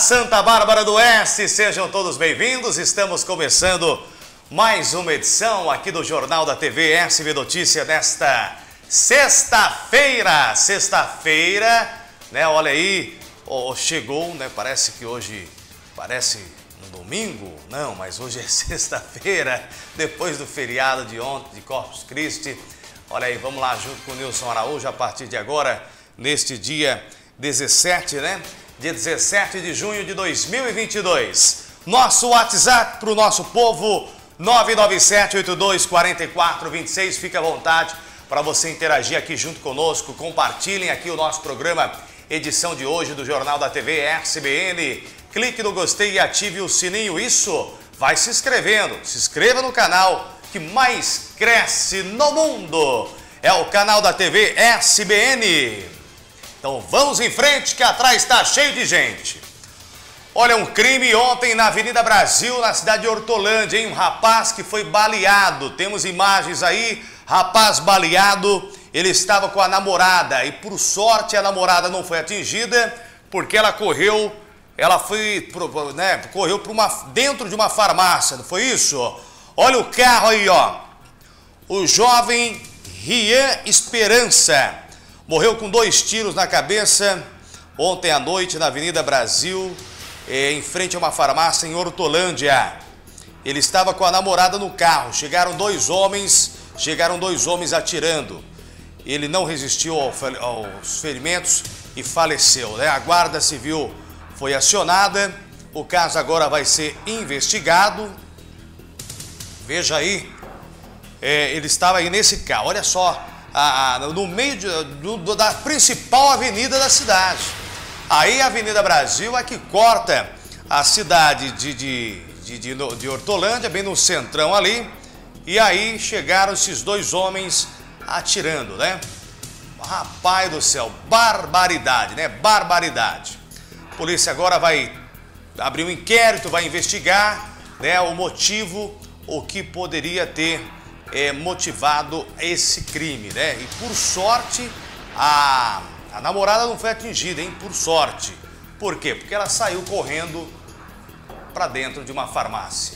Santa Bárbara do Oeste, sejam todos bem-vindos. Estamos começando mais uma edição aqui do Jornal da TV SB Notícia nesta sexta-feira. Né? Olha aí, chegou, né? Parece que hoje parece um domingo, não, mas hoje é sexta-feira, depois do feriado de ontem, de Corpus Christi. Olha aí, vamos lá junto com o Nilson Araújo a partir de agora, neste dia 17, né? Dia 17 de junho de 2022. Nosso WhatsApp para o nosso povo, 997-824426. Fique à vontade para você interagir aqui junto conosco. Compartilhem aqui o nosso programa, edição de hoje do Jornal da TV SBN. Clique no gostei e ative o sininho. Isso, vai se inscrevendo. Se inscreva no canal que mais cresce no mundo. É o canal da TV SBN. Então vamos em frente que atrás está cheio de gente. Olha, um crime ontem na Avenida Brasil, na cidade de Hortolândia, hein? Um rapaz que foi baleado. Temos imagens aí, rapaz baleado, ele estava com a namorada e por sorte a namorada não foi atingida porque ela correu dentro de uma farmácia, não foi isso? Olha o carro aí, ó. O jovem Rian Esperança morreu com 2 tiros na cabeça ontem à noite na Avenida Brasil, em frente a uma farmácia em Hortolândia. Ele estava com a namorada no carro. Chegaram dois homens atirando. Ele não resistiu aos ferimentos e faleceu, né? A Guarda Civil foi acionada. O caso agora vai ser investigado. Veja aí, ele estava aí nesse carro. Olha só. No meio da principal avenida da cidade. Aí a Avenida Brasil é que corta a cidade de Hortolândia, bem no centrão ali. E aí chegaram esses dois homens atirando, né? Rapaz do céu, barbaridade, né? Barbaridade. A polícia agora vai abrir um inquérito, vai investigar, né, o motivo, o que poderia ter motivado esse crime, né? E por sorte, a namorada não foi atingida, hein? Por sorte. Por quê? Porque ela saiu correndo para dentro de uma farmácia.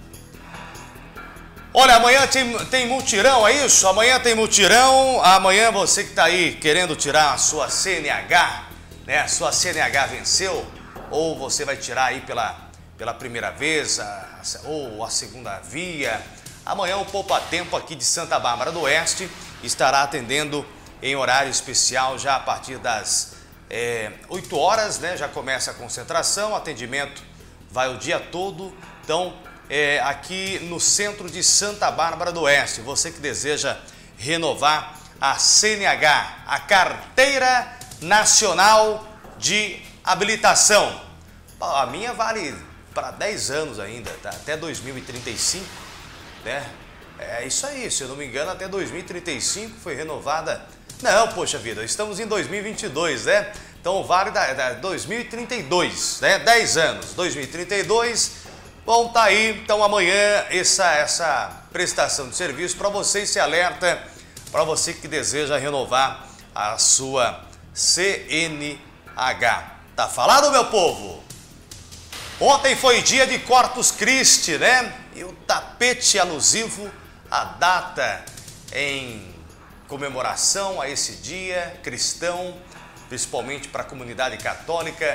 Olha, amanhã tem mutirão, é isso? Amanhã tem mutirão. Amanhã você que está aí querendo tirar a sua CNH, né? A sua CNH venceu, ou você vai tirar aí pela primeira vez, ou a segunda via. Amanhã o Poupa Tempo aqui de Santa Bárbara do Oeste estará atendendo em horário especial já a partir das 8 horas, né? Já começa a concentração, atendimento vai o dia todo. Então, aqui no centro de Santa Bárbara do Oeste, você que deseja renovar a CNH, a Carteira Nacional de Habilitação. A minha vale para 10 anos ainda, tá? Até 2035. Né? É isso aí, se eu não me engano, até 2035 foi renovada. Não, poxa vida, estamos em 2022, né? Então vale da 2032, né? 10 anos, 2032. Bom, tá aí. Então amanhã essa prestação de serviço para você, se alerta para você que deseja renovar a sua CNH. Tá falado, meu povo? Ontem foi dia de Corpus Christi, né? E o tapete alusivo à data em comemoração a esse dia cristão, principalmente para a comunidade católica.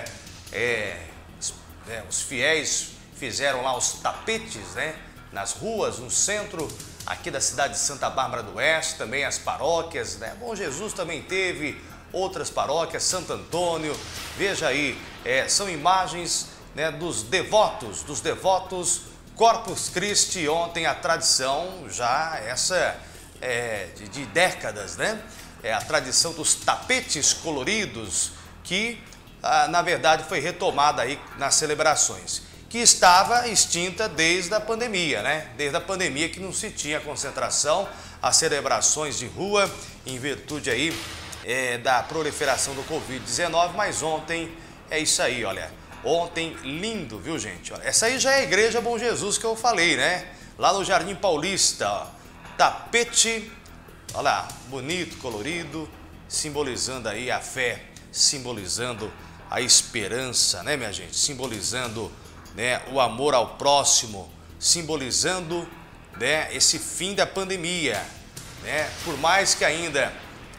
Os fiéis fizeram lá os tapetes, né? Nas ruas, no centro aqui da cidade de Santa Bárbara do Oeste, também as paróquias, né? Bom Jesus também teve outras paróquias, Santo Antônio. Veja aí, são imagens, né, dos devotos Corpus Christi. Ontem a tradição já de décadas, né? É a tradição dos tapetes coloridos que, na verdade, foi retomada aí nas celebrações, que estava extinta desde a pandemia, né? Desde a pandemia que não se tinha concentração, as celebrações de rua, em virtude aí da proliferação do Covid-19, mas ontem é isso aí, olha. Ontem, lindo, viu, gente? Essa aí já é a Igreja Bom Jesus que eu falei, né? Lá no Jardim Paulista, ó. Tapete, olha lá, bonito, colorido, simbolizando aí a fé, simbolizando a esperança, né, minha gente? Simbolizando, né, o amor ao próximo, simbolizando, né, esse fim da pandemia, né? Por mais que ainda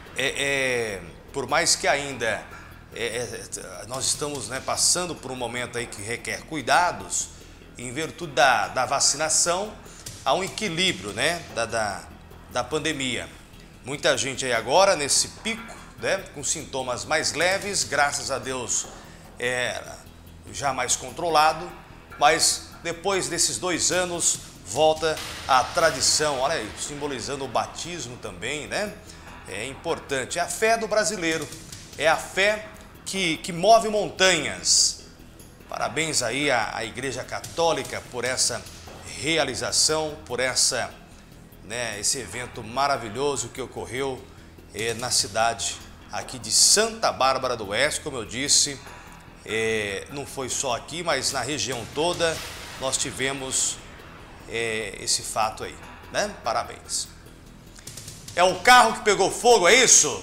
nós estamos, né, passando por um momento aí que requer cuidados, em virtude da vacinação, há um equilíbrio, né, da pandemia. Muita gente aí agora nesse pico, né, com sintomas mais leves, graças a Deus já mais controlado, mas depois desses 2 anos volta a tradição, olha aí, simbolizando o batismo também, né? É importante, é a fé do brasileiro, é a fé que move montanhas. Parabéns aí à Igreja Católica por essa realização, por esse evento maravilhoso que ocorreu na cidade aqui de Santa Bárbara do Oeste. Como eu disse, não foi só aqui, mas na região toda nós tivemos esse fato aí, né? Parabéns. É um carro que pegou fogo, é isso?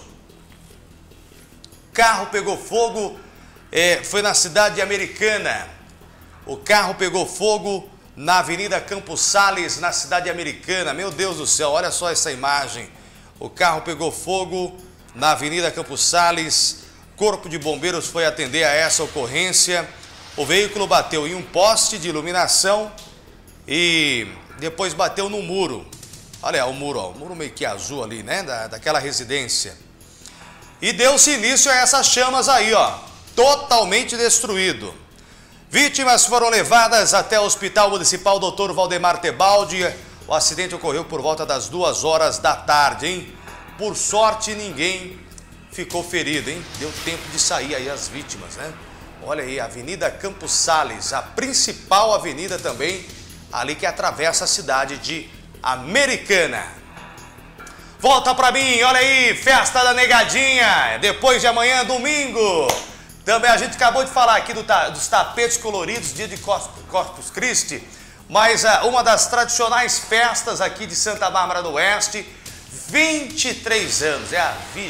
Carro pegou fogo, foi na cidade Americana. O carro pegou fogo na Avenida Campos Sales, na cidade Americana. Meu Deus do céu, olha só essa imagem. O carro pegou fogo na Avenida Campos Sales. Corpo de Bombeiros foi atender a essa ocorrência. O veículo bateu em um poste de iluminação e depois bateu no muro. Olha o muro meio que azul ali, né, daquela residência. E deu-se início a essas chamas aí, ó, totalmente destruído. Vítimas foram levadas até o Hospital Municipal Dr. Valdemar Tebaldi. O acidente ocorreu por volta das 2 horas da tarde, hein? Por sorte, ninguém ficou ferido, hein? Deu tempo de sair aí as vítimas, né? Olha aí, Avenida Campos Sales, a principal avenida também, ali que atravessa a cidade de Americana. Volta pra mim, olha aí, festa da Negadinha, depois de amanhã, domingo. Também a gente acabou de falar aqui dos tapetes coloridos, dia de Corpus Christi, mas uma das tradicionais festas aqui de Santa Bárbara do Oeste, 23 anos, é a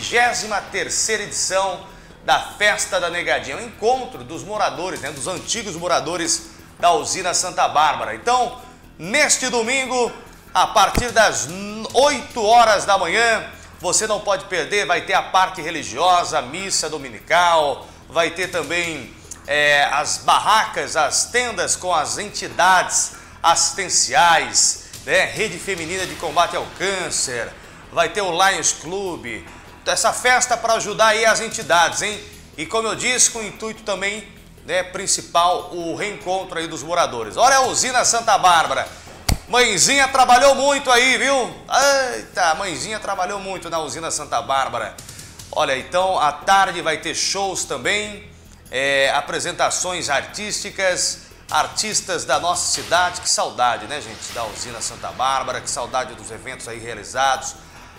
23ª edição da Festa da Negadinha, um encontro dos moradores, né, dos antigos moradores da usina Santa Bárbara. Então, neste domingo, a partir das 8 horas da manhã, você não pode perder, vai ter a parte religiosa, missa dominical, vai ter também as barracas, as tendas com as entidades assistenciais, né? Rede Feminina de Combate ao Câncer, vai ter o Lions Club, essa festa para ajudar aí as entidades, hein? E como eu disse, com o intuito também, né, principal, o reencontro aí dos moradores. Olha a usina Santa Bárbara. Mãezinha trabalhou muito aí, viu? Eita, a mãezinha trabalhou muito na usina Santa Bárbara. Olha, então, à tarde vai ter shows também, apresentações artísticas, artistas da nossa cidade. Que saudade, né, gente, da usina Santa Bárbara, que saudade dos eventos aí realizados.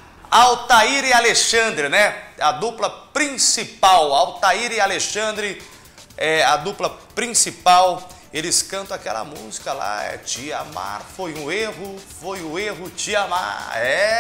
Altair e Alexandre, né? A dupla principal, Altair e Alexandre, a dupla principal. Eles cantam aquela música lá, Te Amar foi um erro te amar.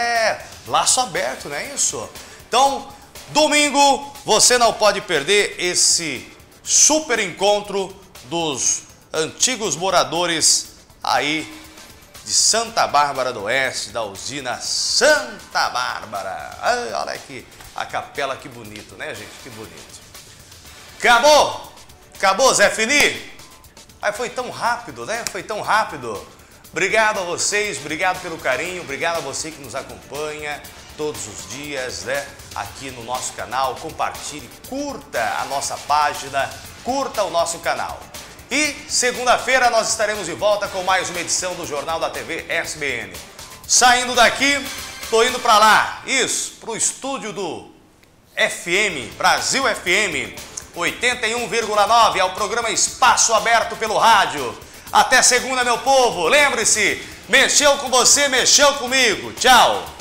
Laço aberto, não é isso? Então, domingo, você não pode perder esse super encontro dos antigos moradores aí de Santa Bárbara do Oeste, da usina Santa Bárbara. Olha aqui a capela, que bonito, né, gente? Que bonito. Acabou? Acabou, Zé Fini? Mas foi tão rápido, né? Foi tão rápido. Obrigado a vocês, obrigado pelo carinho, obrigado a você que nos acompanha todos os dias, né? Aqui no nosso canal. Compartilhe, curta a nossa página, curta o nosso canal. E segunda-feira nós estaremos de volta com mais uma edição do Jornal da TV SBN. Saindo daqui, tô indo para lá, para o estúdio do FM, Brasil FM 81,9, ao programa Espaço Aberto pelo rádio. Até segunda, meu povo. Lembre-se, mexeu com você, mexeu comigo. Tchau.